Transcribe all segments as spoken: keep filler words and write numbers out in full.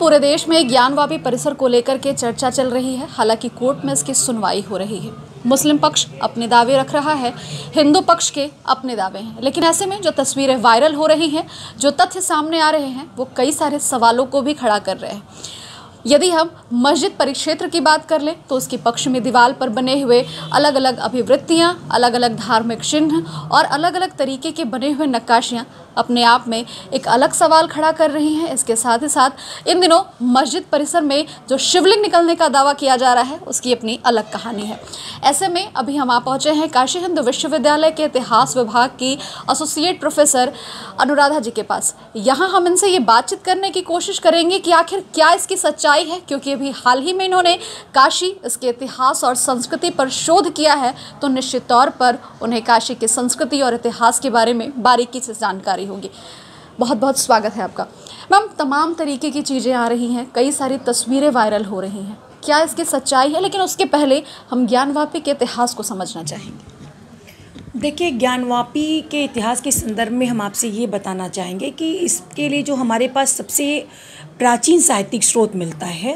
पूरे देश में ज्ञानवापी परिसर को लेकर के चर्चा चल रही है। हालांकि कोर्ट में इसकी सुनवाई हो रही है। मुस्लिम पक्ष अपने दावे रख रहा है, हिंदू पक्ष के अपने दावे हैं। लेकिन ऐसे में जो तस्वीरें वायरल हो रही हैं, जो तथ्य सामने आ रहे हैं, वो कई सारे सवालों को भी खड़ा कर रहे हैं। यदि हम मस्जिद परिक्षेत्र की बात कर लें तो उसके पक्ष में दीवार पर बने हुए अलग अलग अभिवृत्तियां, अलग अलग धार्मिक चिन्ह और अलग अलग तरीके के बने हुए नक्काशियां अपने आप में एक अलग सवाल खड़ा कर रही हैं। इसके साथ ही साथ इन दिनों मस्जिद परिसर में जो शिवलिंग निकलने का दावा किया जा रहा है, उसकी अपनी अलग कहानी है। ऐसे में अभी हम आ पहुंचे हैं काशी हिंदू विश्वविद्यालय के इतिहास विभाग की एसोसिएट प्रोफेसर अनुराधा जी के पास। यहाँ हम इनसे ये बातचीत करने की कोशिश करेंगे कि आखिर क्या इसकी सच्चाई है, क्योंकि अभी हाल ही में इन्होंने काशी, इसके इतिहास और संस्कृति पर शोध किया है, तो निश्चित तौर पर उन्हें काशी की संस्कृति और इतिहास के बारे में बारीकी से जानकारी होगी। बहुत बहुत स्वागत है आपका। मैम, तमाम तरीके की चीज़ें आ रही हैं, कई सारी तस्वीरें वायरल हो रही हैं, क्या इसकी सच्चाई है? लेकिन उसके पहले हम ज्ञानवापी के इतिहास को समझना चाहेंगे। देखिए, ज्ञानवापी के इतिहास के संदर्भ में हम आपसे ये बताना चाहेंगे कि इसके लिए जो हमारे पास सबसे प्राचीन साहित्यिक स्रोत मिलता है,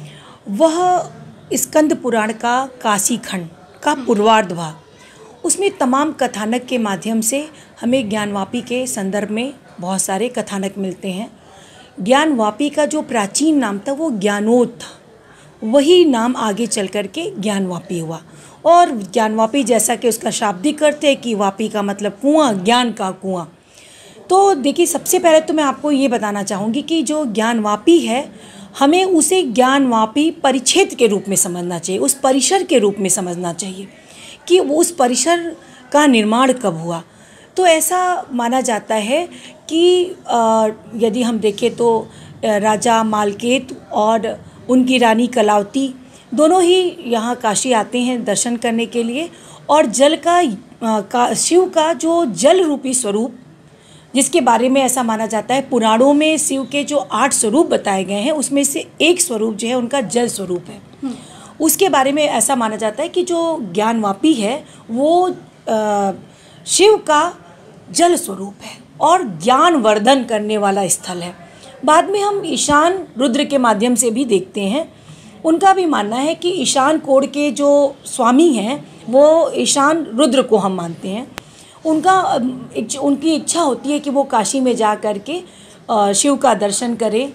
वह स्कंद पुराण का काशी खंड का पूर्वार्ध भाग। उसमें तमाम कथानक के माध्यम से हमें ज्ञानवापी के संदर्भ में बहुत सारे कथानक मिलते हैं। ज्ञानवापी का जो प्राचीन नाम था वो ज्ञानोद था, वही नाम आगे चल कर के ज्ञानवापी हुआ। और ज्ञानवापी, जैसा कि उसका शाब्दिक अर्थ है कि वापी का मतलब कुआं, ज्ञान का कुआं। तो देखिए, सबसे पहले तो मैं आपको ये बताना चाहूँगी कि जो ज्ञानवापी है, हमें उसे ज्ञानवापी परिक्षेत्र के रूप में समझना चाहिए, उस परिसर के रूप में समझना चाहिए कि वो उस परिसर का निर्माण कब हुआ। तो ऐसा माना जाता है कि यदि हम देखें तो राजा मालकेत और उनकी रानी कलावती दोनों ही यहाँ काशी आते हैं दर्शन करने के लिए। और जल का, का शिव का जो जल रूपी स्वरूप, जिसके बारे में ऐसा माना जाता है, पुराणों में शिव के जो आठ स्वरूप बताए गए हैं, उसमें से एक स्वरूप जो है उनका जल स्वरूप है। उसके बारे में ऐसा माना जाता है कि जो ज्ञानवापी है वो आ, शिव का जल स्वरूप है और ज्ञान वर्धन करने वाला स्थल है। बाद में हम ईशान रुद्र के माध्यम से भी देखते हैं। उनका भी मानना है कि ईशान कोण के जो स्वामी हैं वो ईशान रुद्र को हम मानते हैं। उनका उनकी इच्छा होती है कि वो काशी में जा कर के शिव का दर्शन करें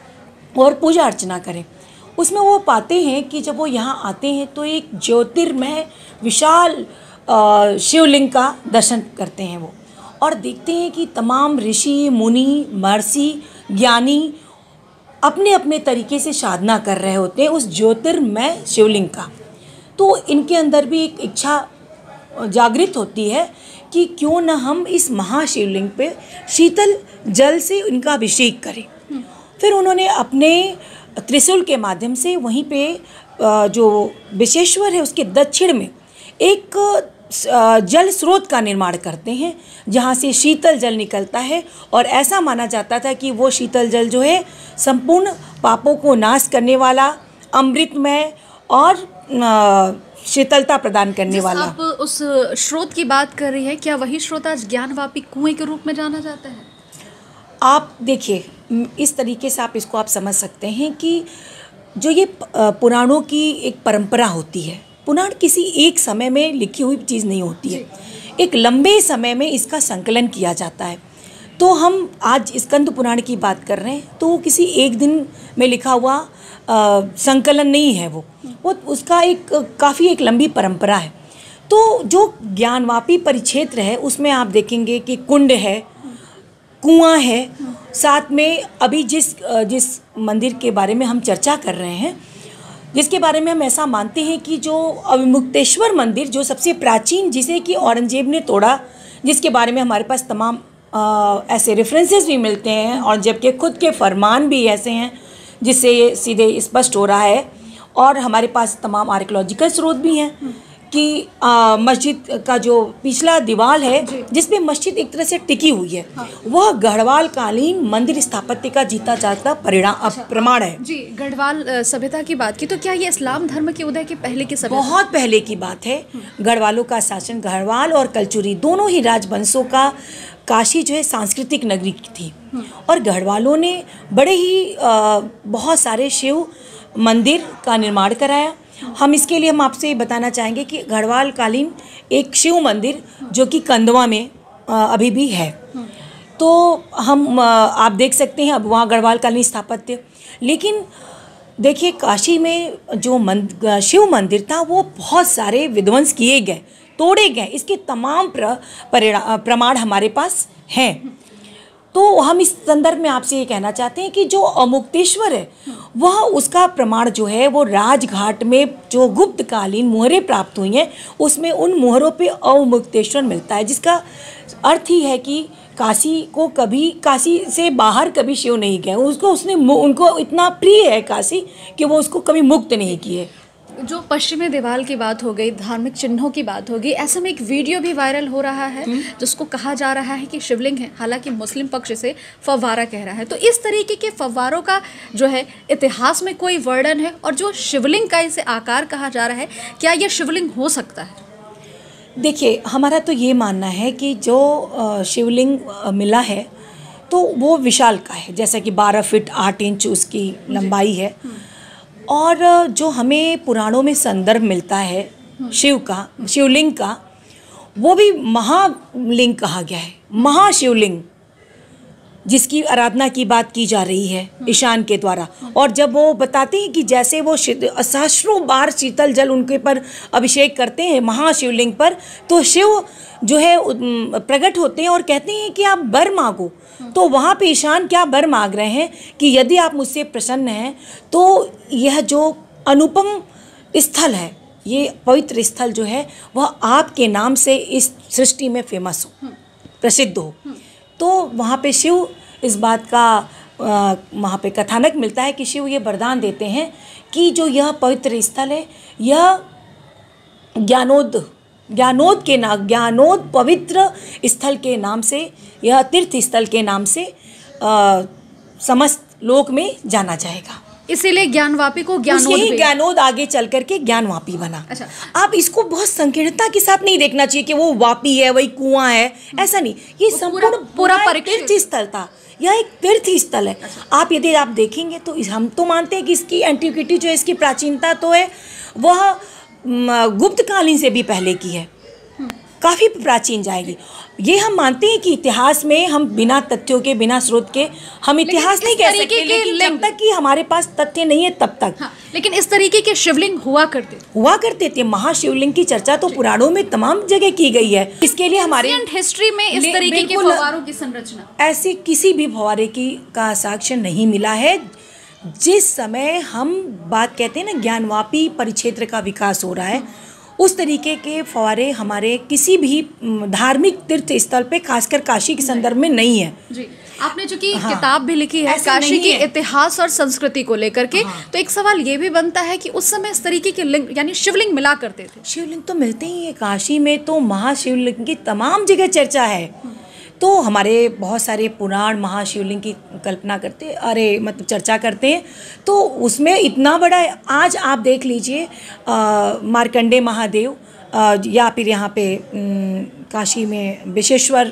और पूजा अर्चना करें। उसमें वो पाते हैं कि जब वो यहाँ आते हैं तो एक ज्योतिर्मय विशाल शिवलिंग का दर्शन करते हैं वो, और देखते हैं कि तमाम ऋषि, मुनि, महर्षि, ज्ञानी अपने अपने तरीके से साधना कर रहे होते हैं उस ज्योतिर्मय शिवलिंग का। तो इनके अंदर भी एक इच्छा जागृत होती है कि क्यों न हम इस महाशिवलिंग पे शीतल जल से इनका अभिषेक करें। फिर उन्होंने अपने त्रिशूल के माध्यम से वहीं पे जो विशेश्वर है उसके दक्षिण में एक जल स्रोत का निर्माण करते हैं, जहाँ से शीतल जल निकलता है। और ऐसा माना जाता था कि वो शीतल जल जो है संपूर्ण पापों को नाश करने वाला, अमृतमय और शीतलता प्रदान करने वाला। आप उस स्रोत की बात कर रही है, क्या वही स्रोत आज ज्ञानवापी कुएं के रूप में जाना जाता है? आप देखिए, इस तरीके से आप इसको आप समझ सकते हैं कि जो ये पुराणों की एक परंपरा होती है, पुराण किसी एक समय में लिखी हुई चीज़ नहीं होती है, एक लंबे समय में इसका संकलन किया जाता है। तो हम आज स्कंद पुराण की बात कर रहे हैं तो वो किसी एक दिन में लिखा हुआ आ, संकलन नहीं है, वो वो उसका एक काफ़ी एक लंबी परंपरा है। तो जो ज्ञानवापी परिक्षेत्र है उसमें आप देखेंगे कि कुंड है, कुआं है, साथ में अभी जिस जिस मंदिर के बारे में हम चर्चा कर रहे हैं, जिसके बारे में हम ऐसा मानते हैं कि जो अविमुक्तेश्वर मंदिर, जो सबसे प्राचीन, जिसे कि औरंगजेब ने तोड़ा, जिसके बारे में हमारे पास तमाम आ, ऐसे रेफरेंसेस भी मिलते हैं, और जबकि खुद के फरमान भी ऐसे हैं जिससे ये सीधे स्पष्ट हो रहा है। और हमारे पास तमाम आर्कियोलॉजिकल स्रोत भी हैं कि आ, मस्जिद का जो पिछला दीवार है जिसमें मस्जिद एक तरह से टिकी हुई है, हाँ। वह गढ़वाल कालीन मंदिर स्थापत्य का जीता जागता परिणाम अच्छा। प्रमाण है। जी, गढ़वाल सभ्यता की बात की तो क्या ये इस्लाम धर्म के उदय के पहले की सभ्यता? बहुत पहले की बात है। गढ़वालों का शासन, गढ़वाल और कलचुरी दोनों ही राजवंशों का काशी जो है सांस्कृतिक नगरी थी और गढ़वालों ने बड़े ही आ, बहुत सारे शिव मंदिर का निर्माण कराया। हम इसके लिए हम आपसे बताना चाहेंगे कि गढ़वाल कालीन एक शिव मंदिर जो कि कंदवा में आ, अभी भी है। तो हम आ, आप देख सकते हैं अब वहाँ गढ़वाल कालीन स्थापत्य। लेकिन देखिए काशी में जो मंद, शिव मंदिर था वो बहुत सारे विध्वंस किए गए, तोड़े गए। इसके तमाम प्र, प्रमाण हमारे पास हैं। तो हम इस संदर्भ में आपसे ये कहना चाहते हैं कि जो अमुक्तेश्वर है वह उसका प्रमाण जो है वो राजघाट में जो गुप्तकालीन मुहरें प्राप्त हुई हैं उसमें उन मुहरों पे अमुक्तेश्वर मिलता है, जिसका अर्थ ही है कि काशी को कभी, काशी से बाहर कभी शिव नहीं गए। उसको उसने उनको इतना प्रिय है काशी कि वो उसको कभी मुक्त नहीं किए। जो पश्चिमी दीवार की बात हो गई, धार्मिक चिन्हों की बात हो गई, ऐसे में एक वीडियो भी वायरल हो रहा है जिसको कहा जा रहा है कि शिवलिंग है, हालांकि मुस्लिम पक्ष से फव्वारा कह रहा है। तो इस तरीके के फव्वारों का जो है इतिहास में कोई वर्णन है? और जो शिवलिंग का इसे आकार कहा जा रहा है, क्या यह शिवलिंग हो सकता है? देखिए हमारा तो ये मानना है कि जो शिवलिंग मिला है तो वो विशाल का है, जैसा कि बारह फीट आठ इंच उसकी लंबाई है। और जो हमें पुराणों में संदर्भ मिलता है शिव का, शिवलिंग का, वो भी महालिंग कहा गया है, महाशिवलिंग, जिसकी आराधना की बात की जा रही है ईशान के द्वारा। और जब वो बताते हैं कि जैसे वो सहस्रों बार शीतल जल उनके पर अभिषेक करते हैं महाशिवलिंग पर, तो शिव जो है प्रकट होते हैं और कहते हैं कि आप वर मांगो। तो वहाँ पे ईशान क्या वर मांग रहे हैं कि यदि आप मुझसे प्रसन्न हैं तो यह जो अनुपम स्थल है, ये पवित्र स्थल जो है वह आपके नाम से इस सृष्टि में फेमस हो, प्रसिद्ध हो। तो वहाँ पे शिव इस बात का आ, वहाँ पे कथानक मिलता है कि शिव ये वरदान देते हैं कि जो यह पवित्र स्थल है यह ज्ञानोद ज्ञानोद के नाम ज्ञानोद पवित्र स्थल के नाम से, यह तीर्थ स्थल के नाम से आ, समस्त लोक में जाना जाएगा। इसीलिए ज्ञानवापी को ज्ञानोद ही ज्ञानोद आगे चल करके ज्ञानवापी बना। अच्छा, आप इसको बहुत संकीर्णता के साथ नहीं देखना चाहिए कि वो वापी है, वही कुआं है, ऐसा नहीं। ये संपूर्ण पूरा तीर्थ स्थल था, यह एक तीर्थ स्थल है। अच्छा। आप यदि आप देखेंगे तो हम तो मानते हैं कि इसकी एंटिक्विटी जो है, इसकी प्राचीनता तो है वह गुप्तकालीन से भी पहले की है, काफ़ी प्राचीन जाएगी। ये हम मानते हैं कि इतिहास में हम बिना तथ्यों के, बिना स्रोत के हम इतिहास नहीं कह सकते, लेकिन जब तक कि हमारे पास तथ्य नहीं है तब तक। हाँ, लेकिन इस तरीके के शिवलिंग हुआ करते हुआ करते थे। महाशिवलिंग की चर्चा तो पुराणों में तमाम जगह की गई है। इसके लिए हमारे हिस्ट्री में इस तरीके के फव्वारों की संरचना, ऐसी किसी भी फव्वारे की का साक्ष्य नहीं मिला है। जिस समय हम बात कहते हैं ना ज्ञानवापी परिक्षेत्र का विकास हो रहा है, उस तरीके के फव्वारे हमारे किसी भी धार्मिक तीर्थ स्थल पे, खासकर काशी के संदर्भ में नहीं है। जी, आपने जो कि हाँ, किताब भी लिखी है काशी की इतिहास और संस्कृति को लेकर के, हाँ, तो एक सवाल ये भी बनता है कि उस समय इस तरीके के लिंग यानी शिवलिंग मिला करते थे। शिवलिंग तो मिलते ही है काशी में, तो महाशिवलिंग की तमाम जगह चर्चा है। तो हमारे बहुत सारे पुराण महाशिवलिंग की कल्पना करते, अरे मतलब चर्चा करते हैं। तो उसमें इतना बड़ा, आज आप देख लीजिए मार्कंडे महादेव आ, या फिर यहाँ पे काशी में विश्वेश्वर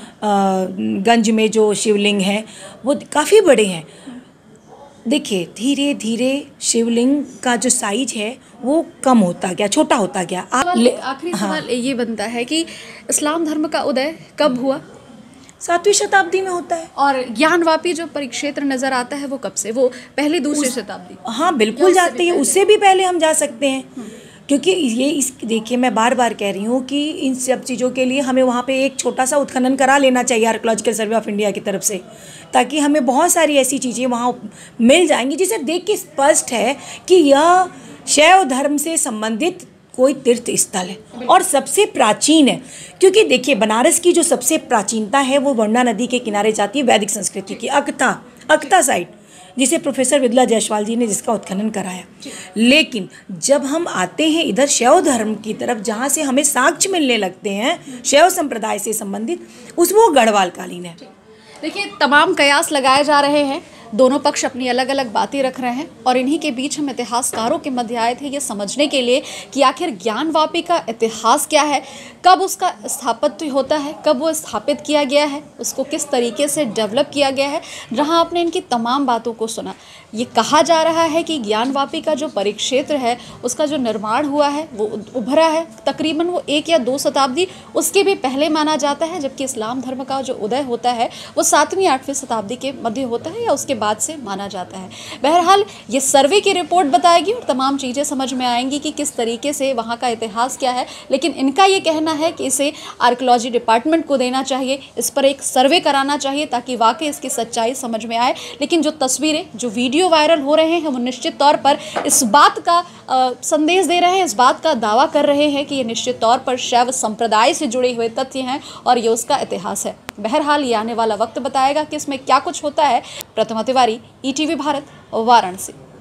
गंज में जो शिवलिंग है वो काफ़ी बड़े हैं। देखिए धीरे धीरे शिवलिंग का जो साइज है वो कम होता गया, छोटा होता गया। आखिरी सवाल ये बनता है कि इस्लाम धर्म का उदय कब हुआ? सातवीं शताब्दी में होता है। और ज्ञानवापी जो परिक्षेत्र नजर आता है वो कब से? वो पहली दूसरी शताब्दी? हाँ बिल्कुल जाते हैं, उससे भी पहले हम जा सकते हैं, क्योंकि ये इस देखिए मैं बार बार कह रही हूँ कि इन सब चीज़ों के लिए हमें वहाँ पे एक छोटा सा उत्खनन करा लेना चाहिए आर्कियोलॉजिकल सर्वे ऑफ इंडिया की तरफ से, ताकि हमें बहुत सारी ऐसी चीज़ें वहाँ मिल जाएंगी जिसे देख के स्पष्ट है कि यह शैव धर्म से संबंधित कोई तीर्थ स्थल है और सबसे प्राचीन है। क्योंकि देखिए बनारस की जो सबसे प्राचीनता है वो वर्णा नदी के किनारे जाती है, वैदिक संस्कृति की, अक्ता अक्ता साइट, जिसे प्रोफेसर विद्ला जायसवाल जी ने जिसका उत्खनन कराया। लेकिन जब हम आते हैं इधर शैव धर्म की तरफ, जहाँ से हमें साक्ष्य मिलने लगते हैं शैव संप्रदाय से संबंधित, उस वो गढ़वाल कालीन है। देखिए तमाम कयास लगाए जा रहे हैं, दोनों पक्ष अपनी अलग अलग बातें रख रहे हैं और इन्हीं के बीच हम इतिहासकारों के मध्य आए थे ये समझने के लिए कि आखिर ज्ञानवापी का इतिहास क्या है, कब उसका स्थापत्य होता है, कब वो स्थापित किया गया है, उसको किस तरीके से डेवलप किया गया है। जहां आपने इनकी तमाम बातों को सुना, ये कहा जा रहा है कि ज्ञानवापी का जो परिक्षेत्र है उसका जो निर्माण हुआ है वो उभरा है तकरीबन वो एक या दो शताब्दी उसके भी पहले माना जाता है, जबकि इस्लाम धर्म का जो उदय होता है वो सातवीं आठवीं शताब्दी के मध्य होता है या उसके बाद से माना जाता है। बहरहाल ये सर्वे की रिपोर्ट बताएगी और तमाम चीज़ें समझ में आएंगी कि किस तरीके से वहाँ का इतिहास क्या है, लेकिन इनका ये कहना है कि इसे आर्कियोलॉजी डिपार्टमेंट को देना चाहिए, इस पर एक सर्वे कराना चाहिए ताकि वाकई इसकी सच्चाई समझ में आए। लेकिन जो तस्वीरें, जो वीडियो वायरल हो रहे हैं वो निश्चित तौर पर इस बात का आ, संदेश दे रहे हैं, इस बात का दावा कर रहे हैं कि ये निश्चित तौर पर शैव संप्रदाय से जुड़े हुए तथ्य हैं और ये उसका इतिहास है। बहरहाल ये आने वाला वक्त बताएगा कि इसमें क्या कुछ होता है। Pratima Tiwari, E T V Bharat, Varanasi.